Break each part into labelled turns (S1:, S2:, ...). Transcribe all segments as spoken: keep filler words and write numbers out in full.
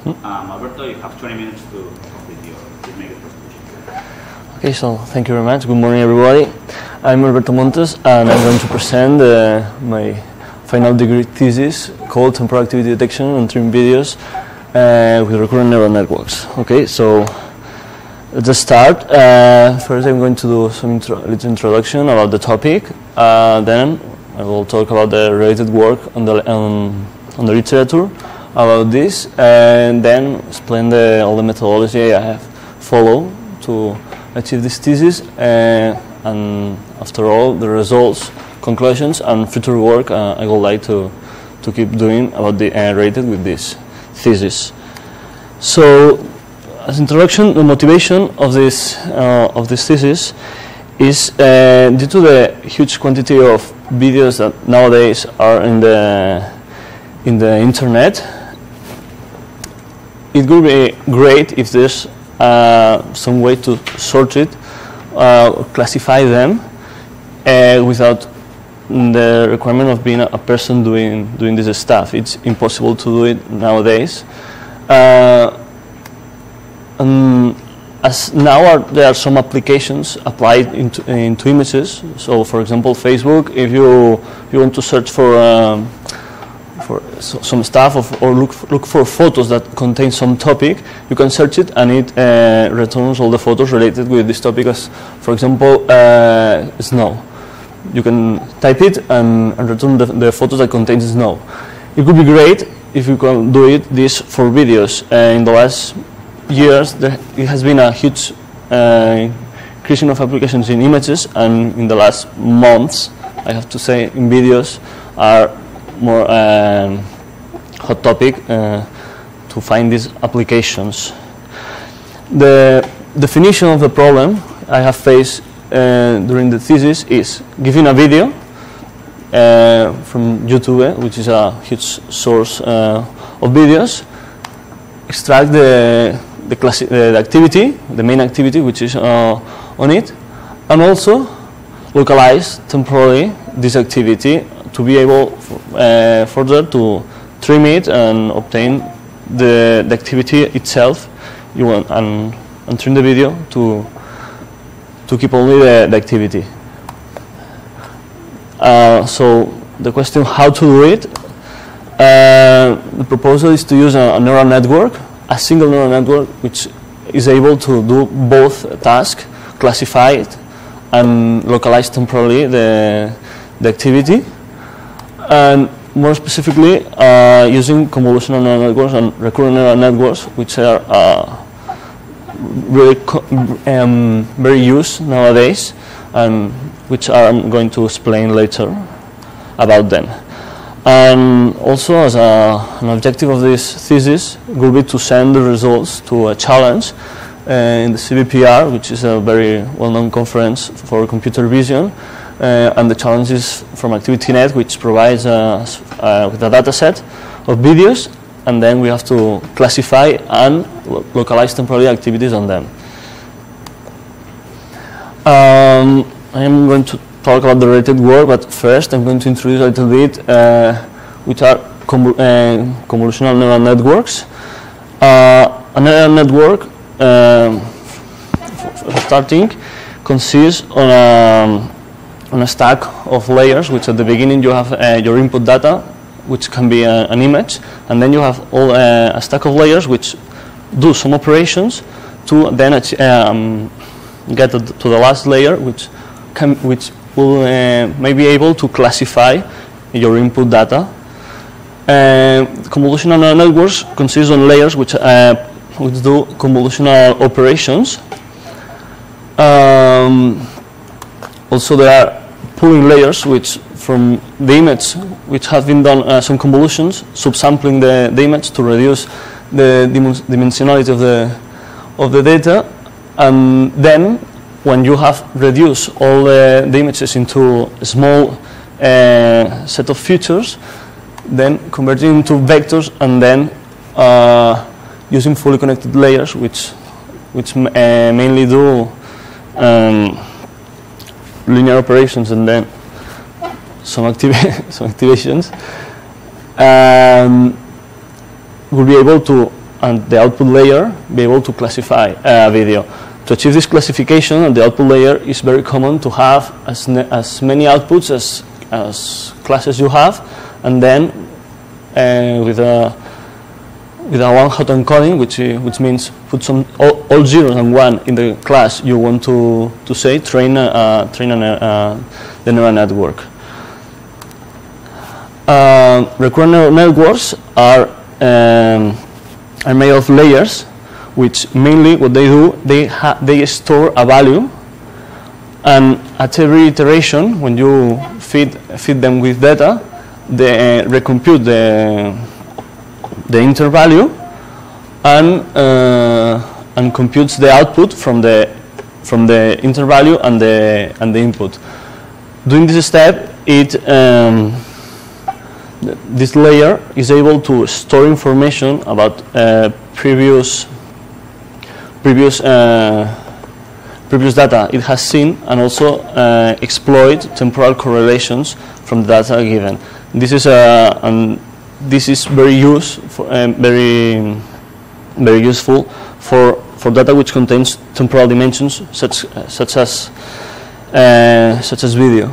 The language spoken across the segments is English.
S1: Um, Alberto, you have twenty minutes to complete your to make a presentation.
S2: Okay, so thank you very much. Good morning, everybody. I'm Alberto Montes, and I'm going to present uh, my final degree thesis called Temporal Activity Detection on Trimmed Videos uh, with Recurrent Neural Networks. Okay, so let's just start. Uh, first, I'm going to do some intro little introduction about the topic. Uh, then I will talk about the related work on the on, on the literature about this, and then explain the, all the methodology I have followed to achieve this thesis, uh, and after all, the results, conclusions, and future work uh, I would like to to keep doing about the uh, related with this thesis. So, as introduction, the motivation of this uh, of this thesis is uh, due to the huge quantity of videos that nowadays are in the in the internet. It would be great if there's uh, some way to sort it, uh, classify them, uh, without the requirement of being a, a person doing doing this stuff. It's impossible to do it nowadays. Uh, and as now are, there are some applications applied into, into images. So, for example, Facebook, if you if you want to search for um, for so, some stuff of, or look for, look for photos that contain some topic, you can search it and it uh, returns all the photos related with this topic. As, for example, uh, snow. You can type it and, and return the, the photos that contain snow. It would be great if you can do it this for videos. Uh, in the last years, there it has been a huge uh, increasing of applications in images, and in the last months, I have to say, in videos are more um, hot topic uh, to find these applications. The definition of the problem I have faced uh, during the thesis is giving a video uh, from YouTube, which is a huge source uh, of videos, extract the the, classi the activity, the main activity, which is uh, on it, and also localize temporally this activity to be able uh, further to trim it and obtain the, the activity itself you want, and, and trim the video to to keep only the, the activity. Uh, so the question how to do it, uh, the proposal is to use a, a neural network, a single neural network which is able to do both tasks, classify it and localize temporally the, the activity. And more specifically, uh, using convolutional neural networks and recurrent neural networks, which are uh, really co um, very used nowadays, and which I'm going to explain later about them. And also, as a, an objective of this thesis, will be to send the results to a challenge uh, in the C V P R, which is a very well-known conference for computer vision. Uh, and the challenge is from ActivityNet, which provides us uh, with a data set of videos, and then we have to classify and lo localize temporary activities on them. Um, I am going to talk about the related work, but first I'm going to introduce a little bit uh, which are convol uh, convolutional neural networks. Uh, a neural network, um, starting, consists on a on a stack of layers, which at the beginning you have uh, your input data, which can be a, an image, and then you have all uh, a stack of layers which do some operations to then um, get to the last layer, which can, which will uh, may be able to classify your input data. Uh, convolutional neural networks consist on layers which uh, which do convolutional operations. Um, Also, there are pooling layers, which from the image, which have been done uh, some convolutions, subsampling the, the image to reduce the dimensionality of the of the data, and then when you have reduced all the, the images into a small uh, set of features, then converting into vectors, and then uh, using fully connected layers, which which uh, mainly do um, linear operations and then some, activi some activations, um, will be able to and the output layer be able to classify a video. To achieve this classification at the output layer, is very common to have as, as many outputs as, as classes you have, and then uh, with a with a one-hot encoding, which uh, which means put some all, all zeros and one in the class you want to to say, train a, uh, train a, uh, the neural network. Uh, recurrent neural networks are um, are made of layers, which mainly what they do, they ha they store a value, and at every iteration, when you feed feed them with data, they uh, recompute the the inter value and uh, and computes the output from the from the inter value and the and the input. Doing this step, it um, this layer is able to store information about uh, previous previous uh, previous data it has seen, and also uh, exploit temporal correlations from the data given. This is a and this is very use for, um, very very useful for for data which contains temporal dimensions, such uh, such as uh, such as video.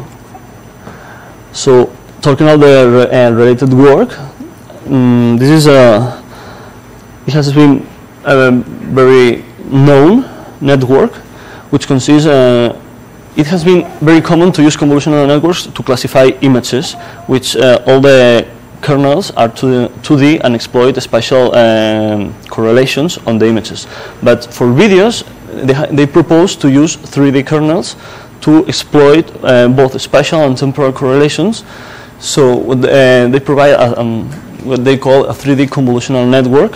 S2: So, talking about the re uh, related work, um, this is a it has been a very known network, which consists. Uh, it has been very common to use convolutional networks to classify images, which uh, all the kernels are two D and exploit spatial um, correlations on the images. But for videos, they, they propose to use three D kernels to exploit uh, both spatial and temporal correlations. So uh, they provide a, um, what they call a three D convolutional network,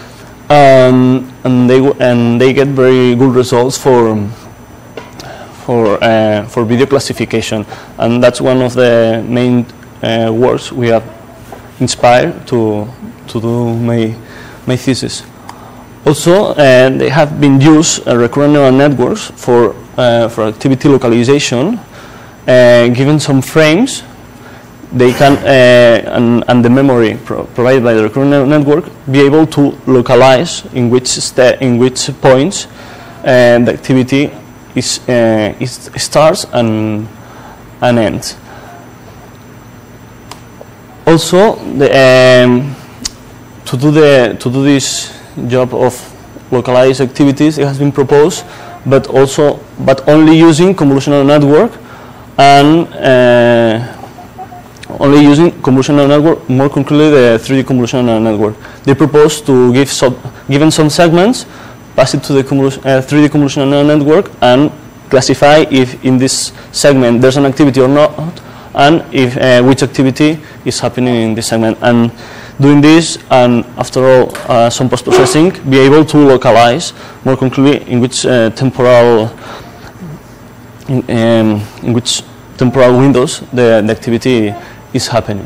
S2: um, and they and they get very good results for for uh, for video classification, and that's one of the main uh, works we have inspired to to do my my thesis. Also, uh, they have been used uh, recurrent neural networks for uh, for activity localization. Uh, given some frames, they can uh, and, and the memory pro provided by the recurrent neural network be able to localize in which sta in which points uh, the activity is uh, is starts and and ends. Also, the, um, to do the to do this job of localized activities, it has been proposed, but also but only using convolutional network and uh, only using convolutional network, more concretely the three D convolutional network. They propose to give sub, given some segments, pass it to the uh, three D convolutional network and classify if in this segment there's an activity or not, and if uh, which activity is happening in this segment. And doing this, and after all uh, some post-processing, be able to localize more concretely in which uh, temporal in, um, in which temporal windows the, the activity is happening.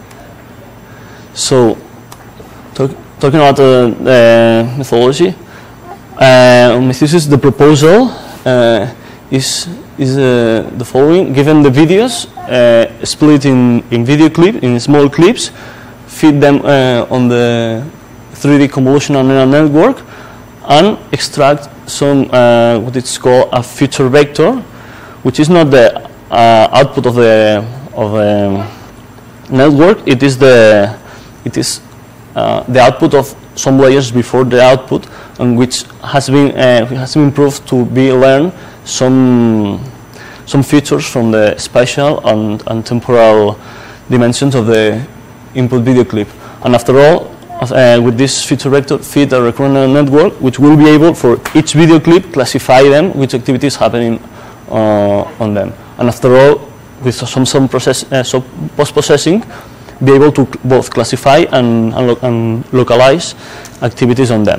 S2: So, talk, talking about uh, the methodology, uh, my thesis, the proposal uh, is is uh, the following. Given the videos, uh, split in, in video clip, in small clips, feed them uh, on the three D convolutional neural network, and extract some, uh, what it's called a feature vector, which is not the uh, output of the, of the network, it is the, it is uh, the output of some layers before the output, and which has been, uh, has been proved to be learned some some features from the spatial and, and temporal dimensions of the input video clip. And after all, uh, with this feature vector, feed a recurrent neural network, which will be able for each video clip classify them, which activity is happening uh, on them. And after all, with some some process, uh, some post-processing, be able to both classify and, and, lo and localize activities on them.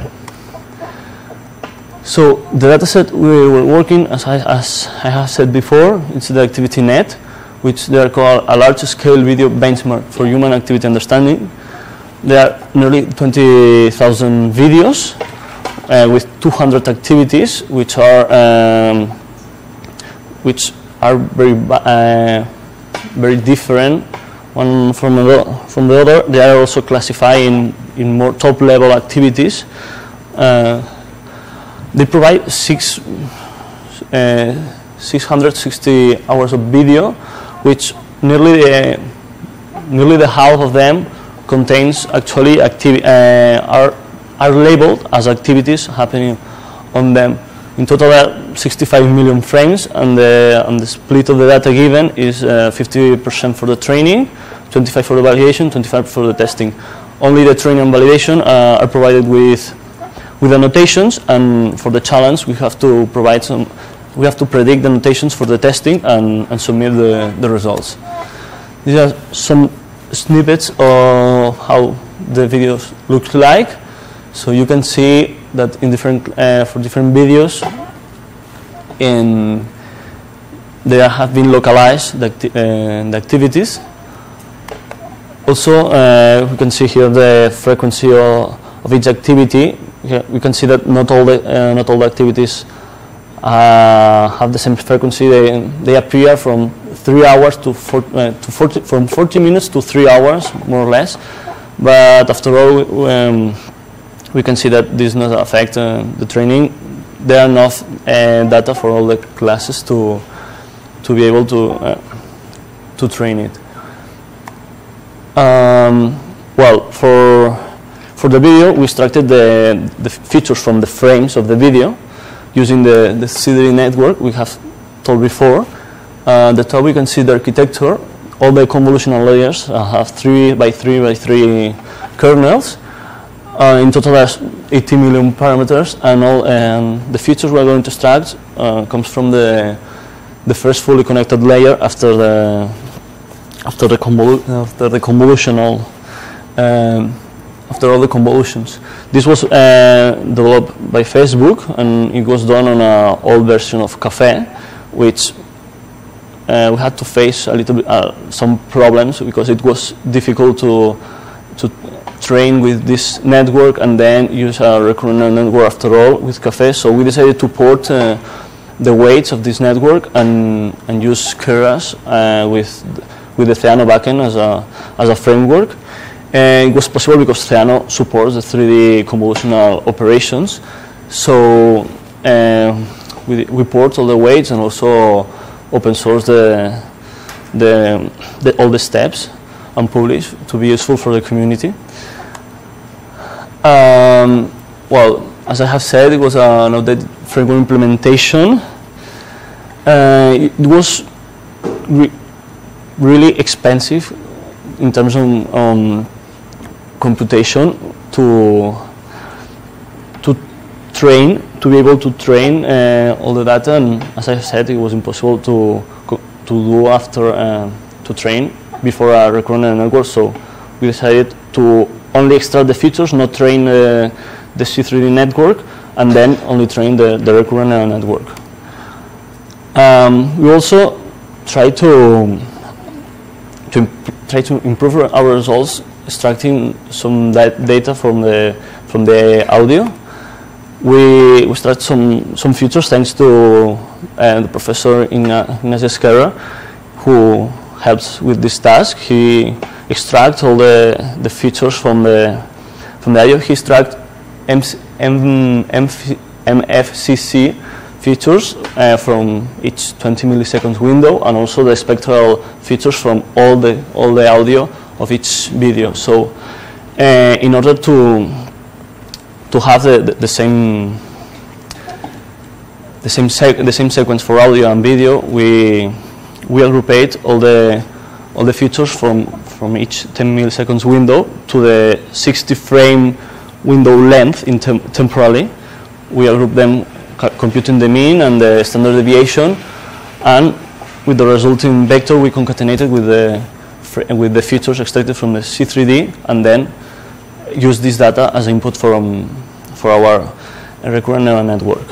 S2: So the dataset we were working, as I, as I have said before, it's the activity net, which they are called a large-scale video benchmark for human activity understanding. There are nearly twenty thousand videos uh, with two hundred activities, which are um, which are very uh, very different one from the from the other. They are also classified in in more top-level activities, uh, they provide six, uh, six hundred sixty hours of video, which nearly the, nearly the half of them contains actually activi uh, are, are labeled as activities happening on them. In total, there are sixty-five million frames, and the, and the split of the data given is uh, fifty percent for the training, twenty-five for the validation, twenty-five for the testing. Only the training and validation uh, are provided with with annotations, and for the challenge we have to provide some, we have to predict the annotations for the testing and, and submit the, the results. These are some snippets of how the videos look like. So you can see that in different, uh, for different videos, in, they have been localized, the, acti uh, the activities. Also, uh, we can see here the frequency of, of each activity. Here we can see that not all the, uh, not all the activities uh, have the same frequency. They, they appear from three hours to, four, uh, to forty, from forty minutes to three hours, more or less. But after all, um, we can see that this does not affect uh, the training. There are enough uh, data for all the classes to to be able to uh, to train it. Um, well, for for the video, we extracted the the features from the frames of the video using the the C three D network we have told before. Uh, at the top, we can see the architecture. All the convolutional layers uh, have three by three by three kernels. Uh, in total, there's eighty million parameters, and all um, the features we're going to extract uh, comes from the the first fully connected layer after the after the convolu after the convolutional um, after all the convolutions. This was uh, developed by Facebook, and it was done on an old version of Café, which uh, we had to face a little bit uh, some problems because it was difficult to to train with this network and then use a recurrent neural network after all with Café. So we decided to port uh, the weights of this network and and use Keras uh, with with the Theano backend as a as a framework. And it was possible because Theano supports the three D convolutional operations. So uh, we we port all the weights and also open source the the, the all the steps and publish to be useful for the community. Um, well, as I have said, it was an outdated framework implementation. Uh, it was re really expensive in terms of um, computation to to train, to be able to train uh, all the data, and as I said, it was impossible to to do after uh, to train before a recurrent neural network. So we decided to only extract the features, not train uh, the C three D network, and then only train the, the recurrent neural network. Um, we also try to to try to improve our results, extracting some data from the from the audio. We we extract some some features thanks to uh, the professor Ignacio Esquerra, who helps with this task. He extracts all the the features from the from the audio. He extracts M F C C features uh, from each twenty milliseconds window, and also the spectral features from all the all the audio of each video. So, uh, in order to to have the, the, the same the same the same sequence for audio and video, we we aggregate all the all the features from from each ten milliseconds window to the sixty frame window length in tem temporally. We group them, computing the mean and the standard deviation, and with the resulting vector we concatenate it with the with the features extracted from the C three D, and then use this data as input from for our recurrent neural network.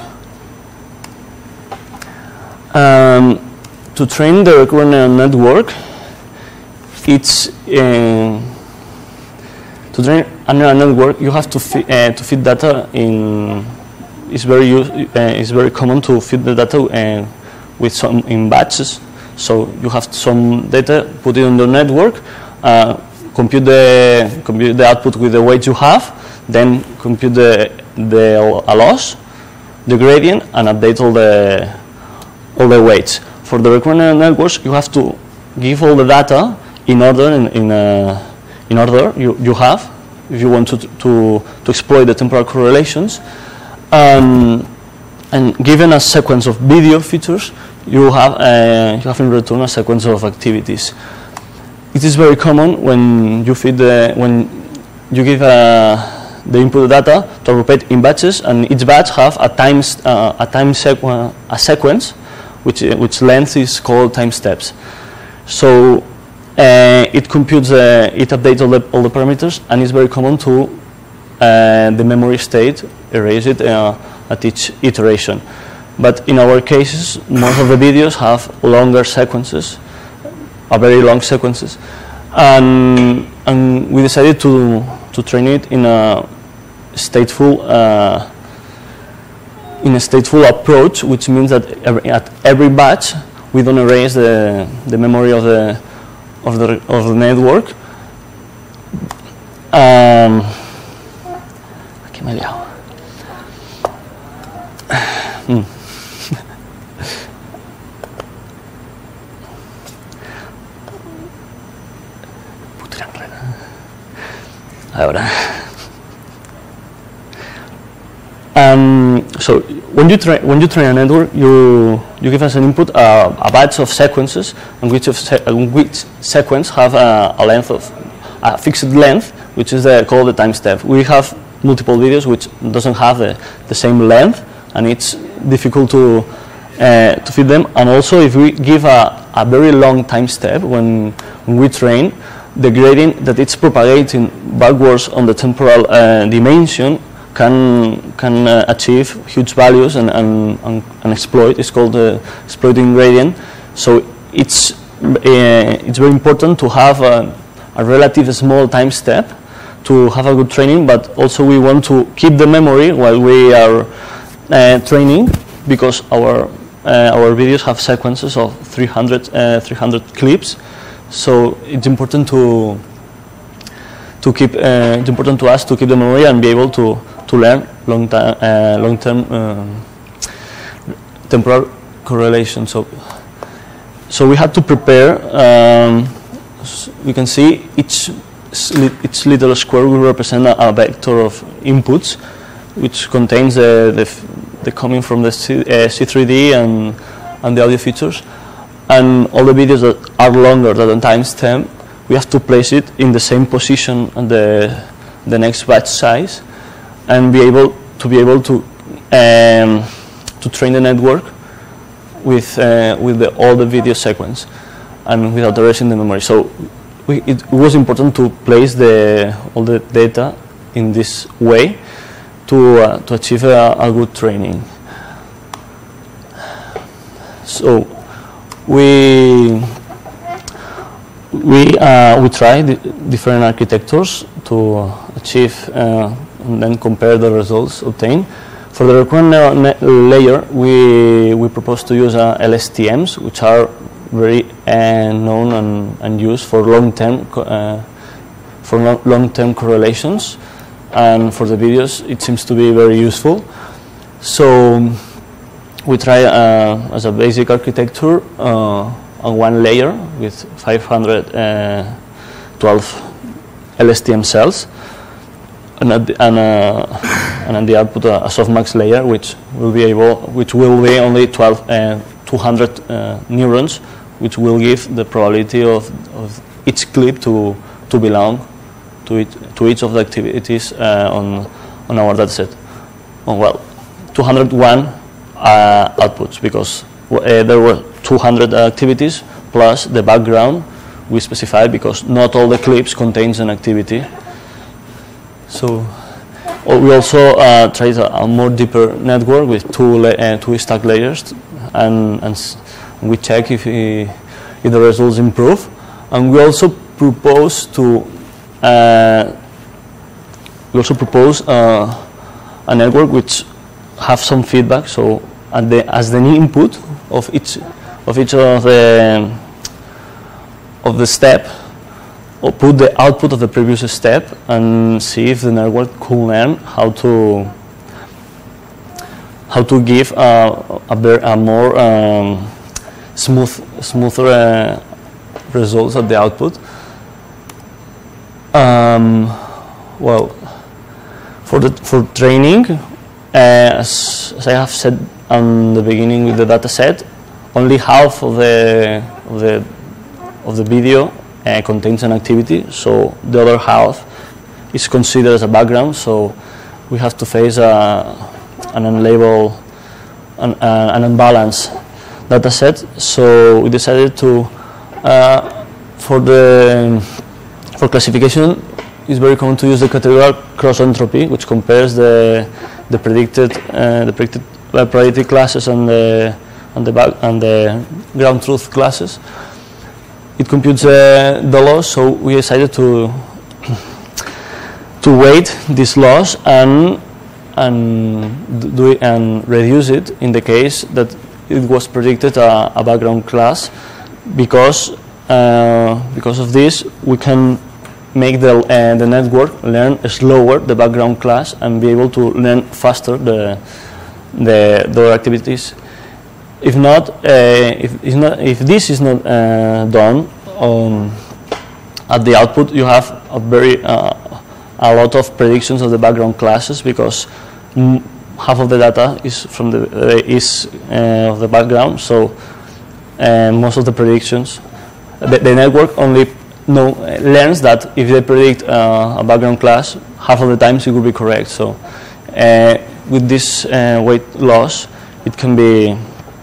S2: Um, to train the recurrent neural network, it's uh, to train a neural network you have to fi uh, to feed data in. It's very uh, it's very common to feed the data uh, with some in batches. So you have some data, put it on the network, uh, compute the compute the output with the weights you have, then compute the the a loss, the gradient, and update all the all the weights. For the recurrent neural networks, you have to give all the data in order in in, uh, in order you you have if you want to to to exploit the temporal correlations. Um, and given a sequence of video features, you have uh, you have in return a sequence of activities. It is very common when you feed the when you give uh, the input data to aggregate in batches, and each batch have a time uh, a time sequ a sequence, which which length is called time steps. So uh, it computes uh, it updates all the all the parameters, and it's very common to uh, the memory state erase it uh, at each iteration. But in our cases, most of the videos have longer sequences, are very long sequences, and and we decided to to train it in a stateful uh, in a stateful approach, which means that every, at every batch we don't erase the the memory of the of the of the network. Um, aquí me he liado. Hmm. Ahora. Um, so when you train when you train a network, you you give us an input uh, a batch of sequences, and which of se which sequence have a, a length of a fixed length, which is the, called the time step. We have multiple videos which doesn't have the, the same length, and it's difficult to uh, to fit them. And also, if we give a, a very long time step when when we train, the gradient that it's propagating backwards on the temporal uh, dimension can can uh, achieve huge values and, and, and, and exploit. It's called the exploiting gradient. So it's uh, it's very important to have a, a relative small time step to have a good training, but also we want to keep the memory while we are uh, training, because our uh, our videos have sequences of three hundred, uh, three hundred clips. So it's important to to keep uh, it's important to us to keep the memory and be able to to learn long time uh, long term um, temporal correlation. So so we had to prepare. Um, we can see each each little square will represent a, a vector of inputs, which contains the the, the coming from the C, uh, C three D and and the audio features. And all the videos that are longer than the timestamp, we have to place it in the same position on the the next batch size, and be able to be able to um, to train the network with uh, with the, all the video sequence, and without erasing the memory. So we, it was important to place the all the data in this way to uh, to achieve a, a good training. So. We we uh, we tried different architectures to achieve uh, and then compare the results obtained. For the recurrent neural net layer, we we propose to use uh, L S T Ms, which are very uh, known and, and used for long-term uh, for long-term correlations, and for the videos, it seems to be very useful. So. We try uh, as a basic architecture uh, on one layer with five hundred twelve L S T M cells, and at the, and, uh, and at the output a, a softmax layer, which will be able, which will be only twelve, uh, two hundred uh, neurons, which will give the probability of, of each clip to to belong to it, to each of the activities uh, on on our dataset. Oh, well, two hundred one. Uh, outputs, because uh, there were two hundred activities plus the background we specified, because not all the clips contains an activity. So uh, we also uh, tried a, a more deeper network with two uh, two stack layers, and, and we check if, he, if the results improve. And we also propose to uh, we also propose uh, a network which have some feedback. So at the, as the input of each of each of the of the step, or put the output of the previous step and see if the network could learn how to how to give a, a, a more um, smooth, smoother uh, results at the output. Um, well, for the for training, uh, as, as I have said on the beginning with the dataset, only half of the of the of the video uh, contains an activity, so the other half is considered as a background. So we have to face a, an unlabeled, an, uh, an unbalanced dataset. So we decided to uh, for the for classification, it's very common to use the categorical cross entropy, which compares the the predicted uh, the predicted uh, probability classes and the and the back and the ground truth classes. It computes uh, the loss, so we decided to to weight this loss and and do it and reduce it in the case that it was predicted a, a background class, because uh, because of this we can make the uh, the network learn slower the background class and be able to learn faster the the, the other activities. If not, uh, if, if not, if this is not uh, done um, at the output, you have a very uh, a lot of predictions of the background classes, because mm, half of the data is from the uh, is uh, of the background. So uh, most of the predictions, the, the network only know learns that if they predict uh, a background class, half of the times it will be correct. So uh, with this uh, weight loss, it can be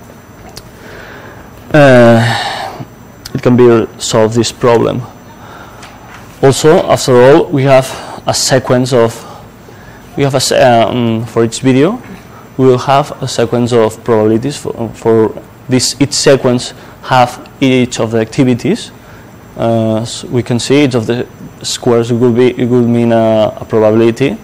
S2: Uh, it can be solve this problem. Also, after all, we have a sequence of we have a um, for each video we will have a sequence of probabilities for, for this. Each sequence have each of the activities. Uh, so we can see each of the squares. It will be it will mean a, a probability.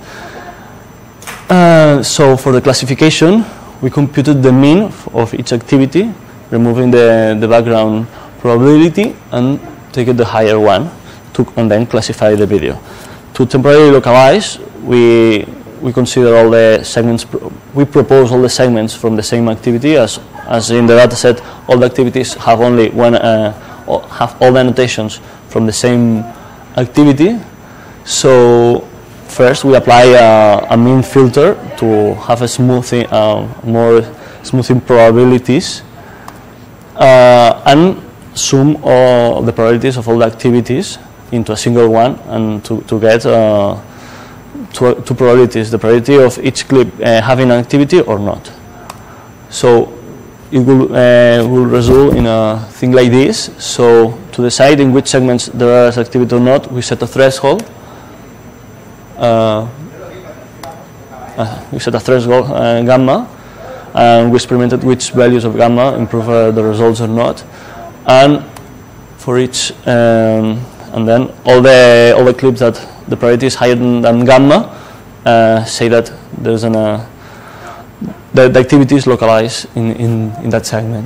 S2: Uh, so for the classification, we computed the mean of each activity, removing the, the background probability and take the higher one to, and then classify the video. To temporarily localize, we we consider all the segments, we propose all the segments from the same activity, as as in the dataset all the activities have only one, uh, have all the annotations from the same activity. So first we apply a, a mean filter to have a smoothing, uh, more smoothing probabilities. Uh, and sum all the probabilities of all the activities into a single one, and to, to get uh, two, two probabilities, the probability of each clip uh, having an activity or not. So it will, uh, will result in a thing like this. So to decide in which segments there is activity or not, we set a threshold. Uh, uh, we set a threshold uh, gamma. And we experimented which values of gamma improve uh, the results or not, and for each, um, and then all the all the clips that the probability is higher than, than gamma uh, say that there's an uh, the, the activity is localized in, in in that segment.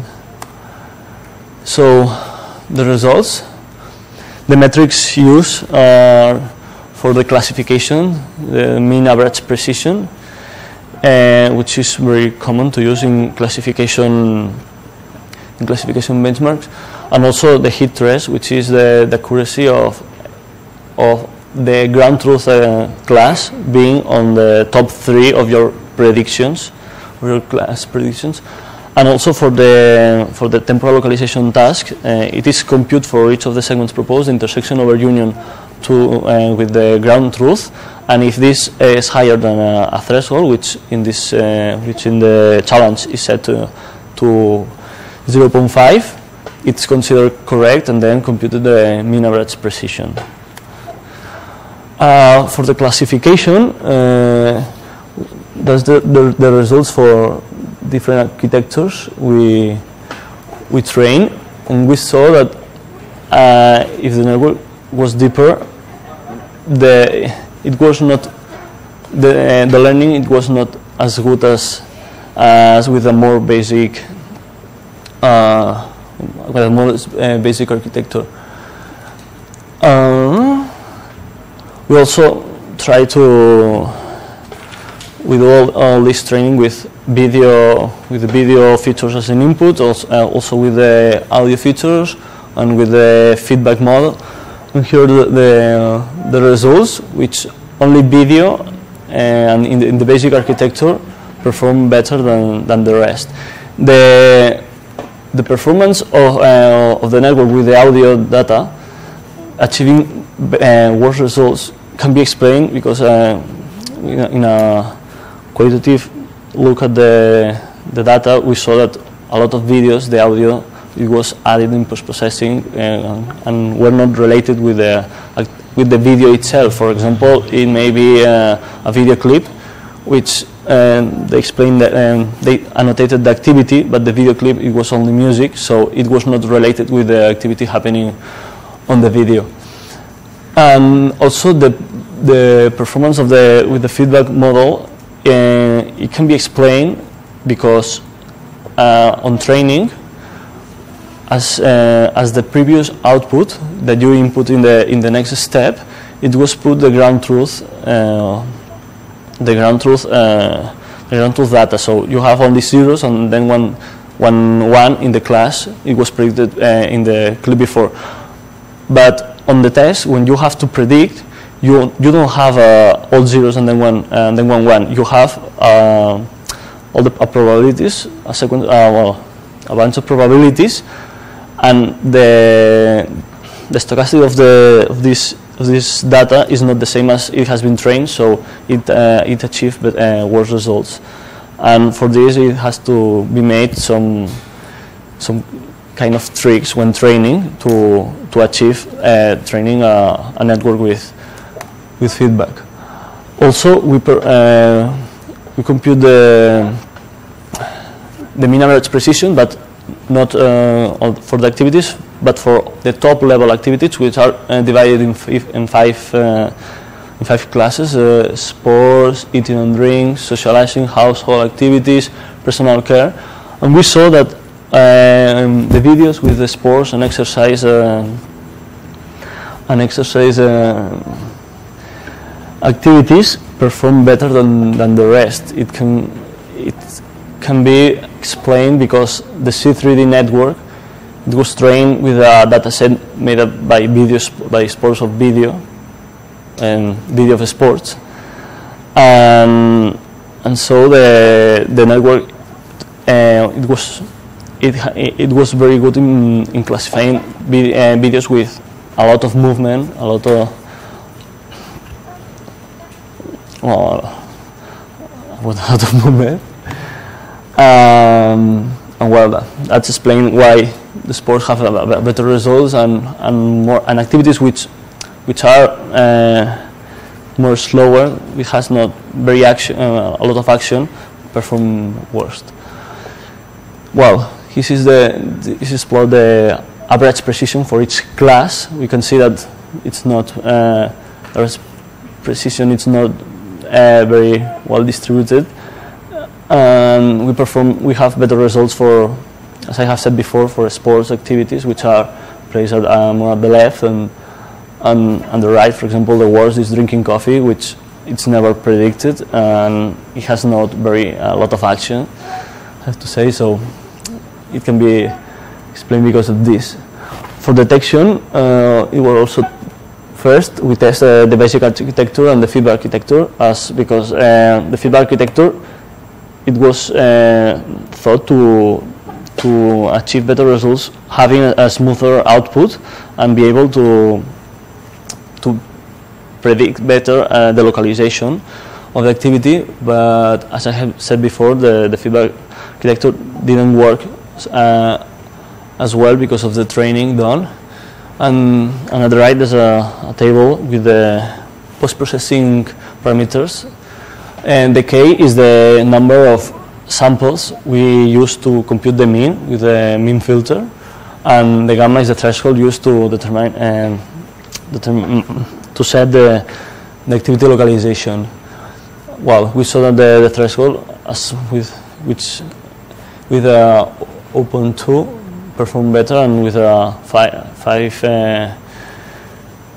S2: So the results, the metrics used are for the classification, the mean average precision. Uh, which is very common to use in classification in classification benchmarks, and also the hit trace, which is the, the accuracy of of the ground truth uh, class being on the top three of your predictions, or your class predictions, and also for the for the temporal localization task, uh, it is compute for each of the segments proposed, intersection over union to uh, with the ground truth. And if this uh, is higher than a, a threshold, which in this, uh, which in the challenge is set to, to zero point five, it's considered correct, and then computed the mean average precision. Uh, for the classification, uh, that's the, the, the results for different architectures we we train, and we saw that uh, if the network was deeper, the it was not the uh, the learning it was not as good as as with a more basic uh, with a more uh, basic architecture. Um, We also try to we do all, all this training with video, with the video features as an input, also, uh, also with the audio features and with the feedback model. And here the the, uh, the results, which only video and in the, in the basic architecture perform better than than the rest. The the performance of uh, of the network with the audio data achieving uh, worse results can be explained because uh, in, a, in a qualitative look at the the data, we saw that a lot of videos, the audio, it was added in post-processing and, and were not related with the uh, with the video itself. For example, it may be uh, a video clip, which um, they explained that um, they annotated the activity, but the video clip, it was only music, so it was not related with the activity happening on the video. And also the the performance of the with the feedback model, uh, it can be explained because uh, on training, as uh, as the previous output that you input in the in the next step, it was put the ground truth, uh, the ground truth, uh, the ground truth data. So you have only zeros and then one one one in the class. It was predicted uh, in the clip before, but on the test, when you have to predict, you you don't have uh, all zeros and then one uh, and then one one. You have uh, all the uh, probabilities, a sequence, uh, well, a bunch of probabilities, and the the stochastic of the of this of this data is not the same as it has been trained, so it uh, it achieved uh, worse results. And for this, it has to be made some some kind of tricks when training to to achieve uh, training a, a network with with feedback. Also, we per, uh, we compute the the mean average precision, but not uh, for the activities, but for the top level activities, which are uh, divided in, f in five uh, in five classes: uh, sports, eating and drinks, socializing, household activities, personal care. And we saw that um, the videos with the sports and exercise uh, and exercise uh, activities perform better than than the rest. It can it can be explained because the C three D network, it was trained with a dataset made up by videos, by sports of video and video of sports, and and so the the network uh, it was it it was very good in in classifying vid uh, videos with a lot of movement, a lot of well, a lot of movement. Um, and well, that, that's explained why the sports have a, a better results and and more and activities which which are uh, more slower, which has not very action, uh, a lot of action, perform worst. Well, this is the this is for the average precision for each class. We can see that it's not uh, average precision. It's not uh, very well distributed. And we perform. We have better results for, as I have said before, for sports activities, which are placed at, uh, more at the left, and and on the right. For example, the worst is drinking coffee, which it's never predicted, and it has not very a lot of action, I have to say. So it can be explained because of this. For detection, uh, it was also first we test uh, the basic architecture and the feedback architecture, as because uh, the feedback architecture, it was uh, thought to to achieve better results, having a, a smoother output and be able to to predict better uh, the localization of the activity. But as I have said before, the, the feedback architecture didn't work uh, as well because of the training done. And, and at the right there's a, a table with the post-processing parameters. And the K is the number of samples we use to compute the mean with the mean filter, and the gamma is the threshold used to determine um, determine to set the, the activity localization. Well, we saw that the, the threshold, as with which with a zero point two perform better, and with a five five uh,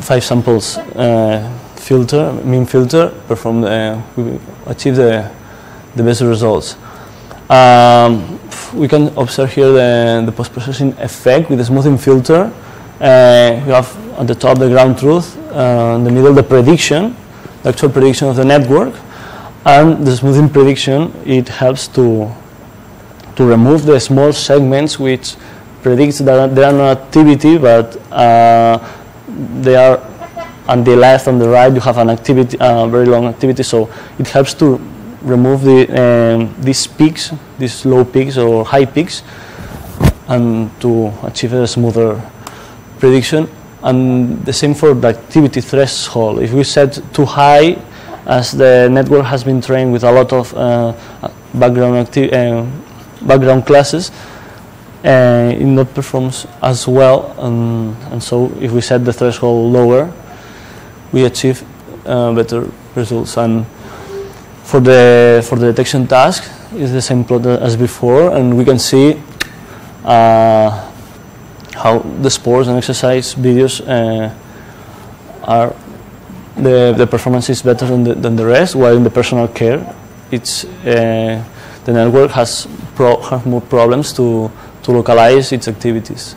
S2: five samples uh, filter, mean filter, perform uh, we achieve the the best results. Um, we can observe here the, the post-processing effect with the smoothing filter. Uh, you have at the top the ground truth, uh, in the middle the prediction, the actual prediction of the network, and the smoothing prediction, it helps to to remove the small segments which predicts that they are not activity, but uh, they are on the left and the right you have an activity, uh, very long activity, so it helps to remove the um, these peaks, these low peaks or high peaks, and to achieve a smoother prediction. And the same for the activity threshold. If we set too high, as the network has been trained with a lot of uh, background acti uh, background classes, uh, it not performs as well. And, and so, if we set the threshold lower, we achieve uh, better results. And for the for the detection task, is the same plot as before, and we can see uh, how the sports and exercise videos uh, are the the performance is better than the, than the rest. While in the personal care, it's uh, the network has pro have more problems to to localize its activities.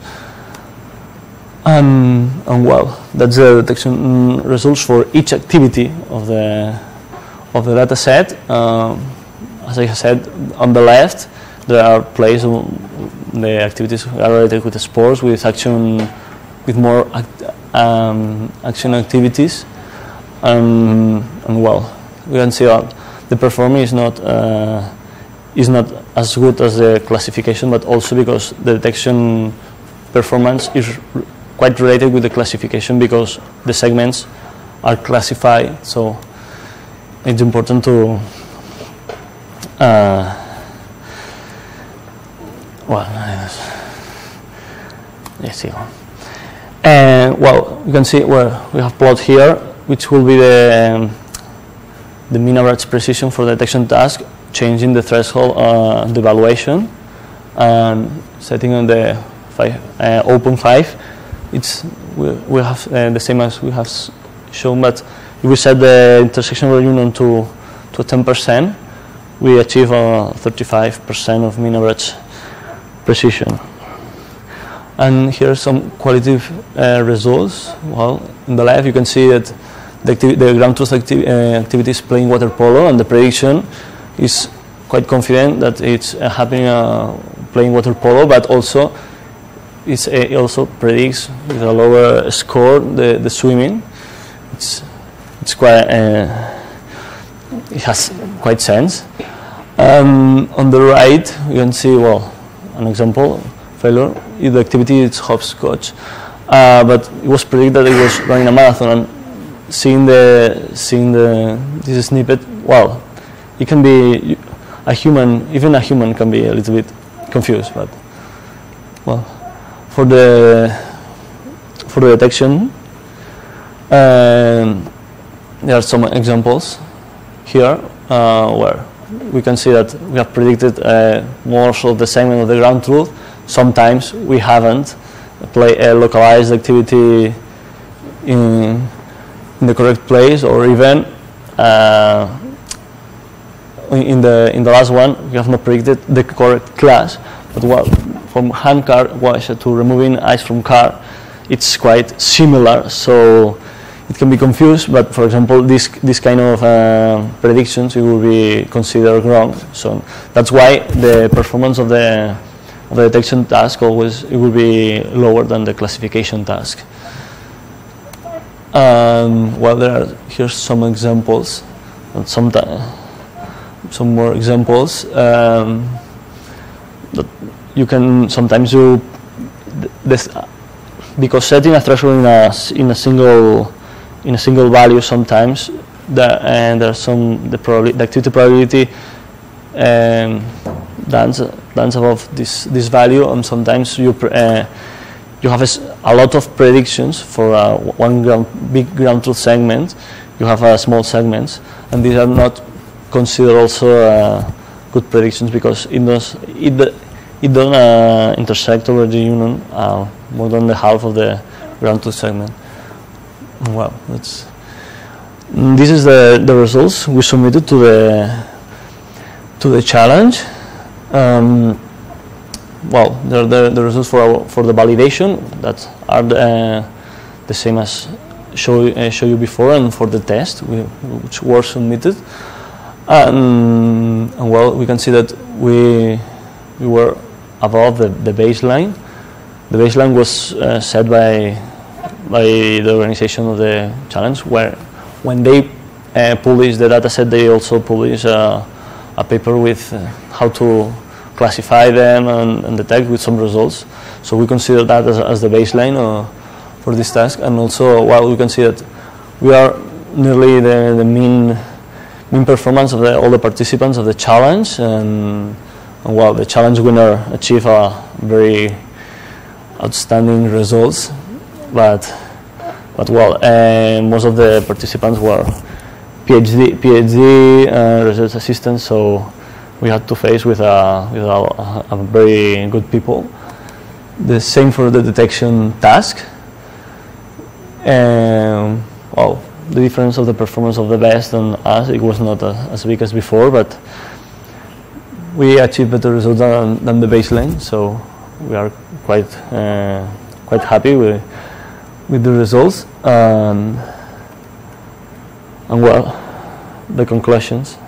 S2: And, and well, that's the detection results for each activity of the of the data set. Um, as I said, on the left there are plays, the activities are related with the sports, with action, with more act, um, action activities, um, and well, we can see that the performance is not uh, is not as good as the classification, but also because the detection performance is quite related with the classification, because the segments are classified. So it's important to uh, well, yes, see. And well, you can see where we have plot here, which will be the um, the mean average precision for the detection task, changing the threshold, uh, the evaluation, and setting on the five, uh, zero point five. It's we, we have uh, the same as we have shown, but if we set the intersection reunion to to ten percent, we achieve a thirty-five percent of mean average precision. And here are some qualitative uh, results. Well, in the left you can see that the, the ground truth acti uh, activity is playing water polo, and the prediction is quite confident that it's uh, happening uh, playing water polo, but also it's, uh, it also predicts with a lower score the, the swimming. It's it's quite uh, it has quite sense. Um, on the right you can see, well, an example failure. The activity is hopscotch, uh, but it was predicted that it was running a marathon. And seeing the seeing the this snippet, well, it can be a human, even a human can be a little bit confused. But well, for the for the detection, um, there are some examples here uh, where we can see that we have predicted uh, more of the segment of the ground truth. Sometimes we haven't play a localized activity in, in the correct place, or even uh, in the in the last one we have not predicted the correct class. But well, from hand car wash to removing ice from car, it's quite similar. So it can be confused, but for example, this this kind of uh, predictions, it will be considered wrong. So that's why the performance of the of the detection task always it will be lower than the classification task. Um, well, there are here's some examples, and some some more examples. Um, that you can sometimes do this, because setting a threshold in a in a single in a single value, sometimes the, and there's some the probability, the activity probability um, dance dance above this this value, and sometimes you uh, you have a, a lot of predictions for uh, one ground, big ground truth segment. You have uh, small segments, and these are not considered also uh, good predictions, because it does it it don't uh, intersect over the union uh, more than the half of the ground truth segment. well, that's, this is the, the results we submitted to the to the challenge. Um, well, they're the, the results for our, for the validation that are the, uh, the same as show uh, show you before, and for the test we, which were submitted. And, and well, we can see that we we were above the, the baseline. The baseline was uh, set by by the organization of the challenge, where when they uh, publish the dataset, they also publish uh, a paper with uh, how to classify them and, and detect with some results. So we consider that as, as the baseline uh, for this task. And also, well, we can see that we are nearly the, the mean mean performance of the, all the participants of the challenge, and, and well, the challenge winner achieved a very outstanding results. But, but well, uh, most of the participants were PhD, PhD uh, research assistants, so we had to face with a, with a, a very good people. The same for the detection task. Um, well, the difference of the performance of the best and us, it was not uh, as big as before, but we achieved better results than, than the baseline, so we are quite uh, quite happy with with the results. Um, and well, the conclusions.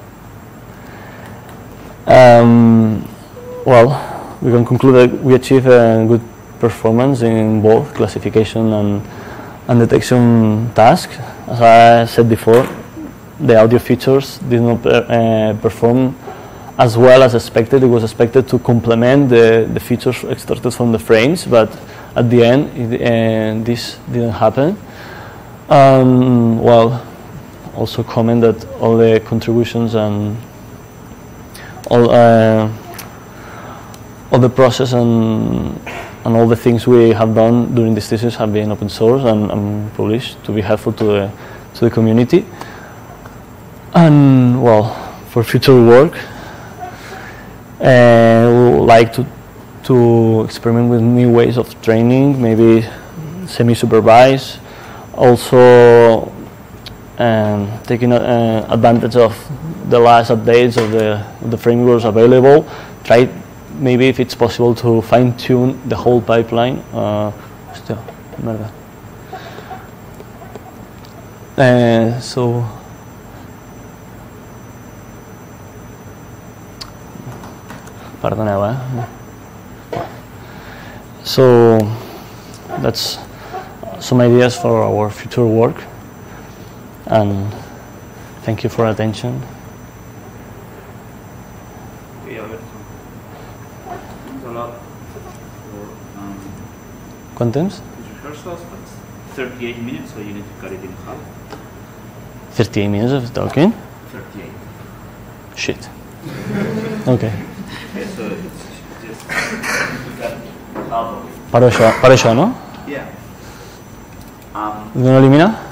S2: Um, well, we can conclude that we achieve a good performance in both classification and, and detection tasks. As I said before, the audio features did not uh, perform as well as expected. It was expected to complement the, the features extracted from the frames, but at the end, it, uh, this didn't happen. Um, well, also comment that all the contributions and all uh, all the process and and all the things we have done during this thesis have been open source and, and published to be helpful to the to the community. And well, for future work, uh, we would like to to experiment with new ways of training, maybe semi-supervised, also um, taking uh, advantage of the last updates of the, of the frameworks available. Try maybe if it's possible to fine-tune the whole pipeline. Uh, uh, so pardoneu, eh? So that's some ideas for our future work, and thank you for attention.
S1: Okay, Alberto. Thanks a lot for um,
S2: ¿Cuánto temps?
S1: these rehearsals, but it's thirty-eight minutes, so you need to cut it in half.
S2: thirty-eight minutes of talking?
S1: thirty-eight.
S2: Shit. Okay.
S1: Okay, so it's just we got half of it.
S2: Para això, para això, no?
S1: Yeah. Um,
S2: ¿No elimina?